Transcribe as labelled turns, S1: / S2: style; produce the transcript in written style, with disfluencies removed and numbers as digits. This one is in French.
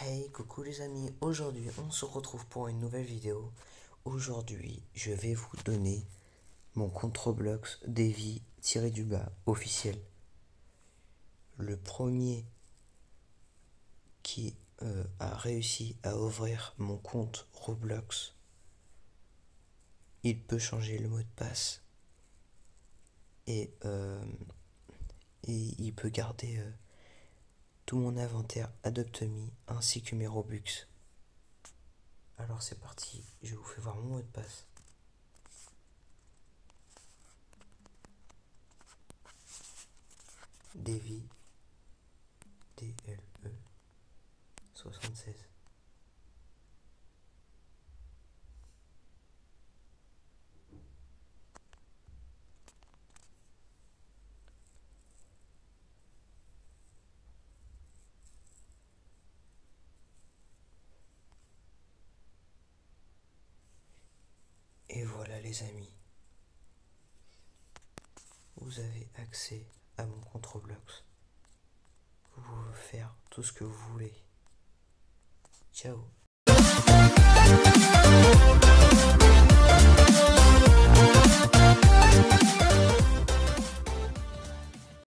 S1: Hey, coucou les amis, aujourd'hui on se retrouve pour une nouvelle vidéo. Aujourd'hui je vais vous donner mon compte Roblox Davy-du-bas officiel. Le premier qui a réussi à ouvrir mon compte Roblox, il peut changer le mot de passe et il peut garder tout mon inventaire Adopt Me ainsi que mes Robux. Alors c'est parti, je vous fais voir mon mot de passe. Davy, DLE 76. Et voilà les amis, vous avez accès à mon compte Roblox. Vous pouvez faire tout ce que vous voulez. Ciao.